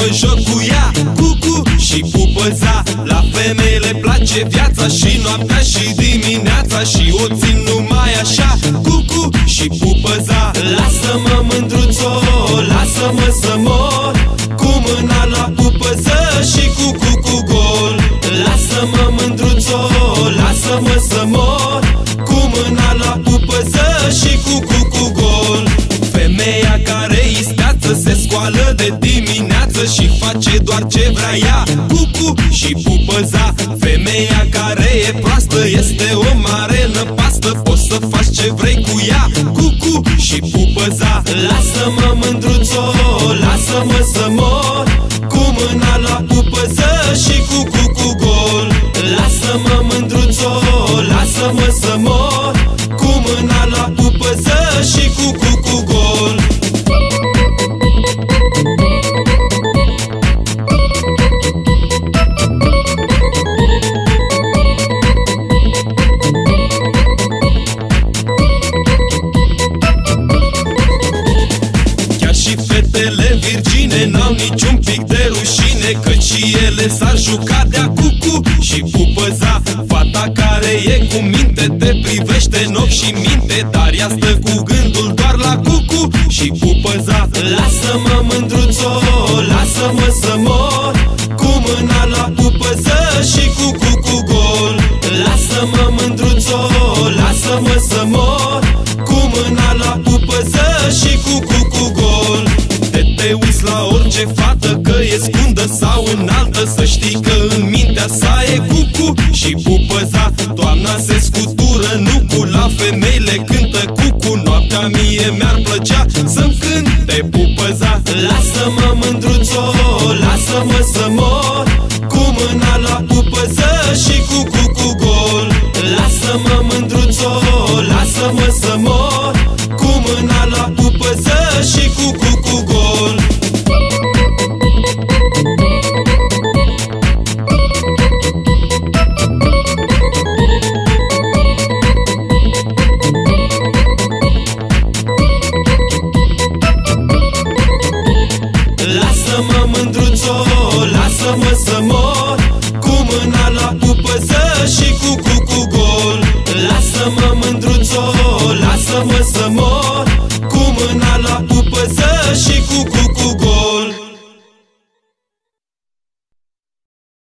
joc cu ea, cucu și pupăza. La femei le place viața și noaptea și dimineața, și o țin numai așa, cucu și pupăza. Lasă-mă mândruțo, lasă-mă să mor, cu mâna la pupăză și cu cucu gol. Lasă-mă mândruțo, lasă-mă să mor, cu mâna la pupăză și cu cucu gol. Femeia care isteață se scoală de dimineață și face doar ce vrea ea, cucu și pupăza. Femeia care e proastă este o mare năpastă, poți să faci ce vrei cu ea, cucu și pupăza. Lasă-mă mândruțo, lasă-mă să mor, cu mâna la pupăză și cu cucu gol. Lasă-mă mândruțo, lasă-mă să mor, cu mâna la pupăză și cu cucu gol. Chiar și fetele virgine n-au niciun pic de rușine, căci și ele s-ar juca de-a cucu și pupăza. Fata care e cu minte te privește în ochi și minte, dar ea stă cu gândul doar la cucu și pupăza. Lasă-mă mândruțo, lasă-mă să mor, cu mâna la pupăză și cu cucu gol. Lasă-mă mândruțo, lasă-mă să mor, cu mâna la pupăză și cu cucu gol. Te uiți la orice fată, că e scundă sau înaltă, să știi că în mintea sa e cucu și pupăza. Toamna se scutură, nu cu la femei le cântă cucu, noaptea mie mi-ar plăcea să-mi cânte pupăza. Lasă-mă mândruțo, lasă-mă să mor, cu mâna la pupăză și cu cucu gol. Lasă-mă mândruțo, lasă-mă să mor, cu mâna la pupăză și cu cucu gol. Lasă-mă mândruțo, lasă-mă să mor, cu mâna la pupăză și cu cucu gol. Lasă-mă mândruțo, lasă-mă să mor, cu mâna la pupăză și cu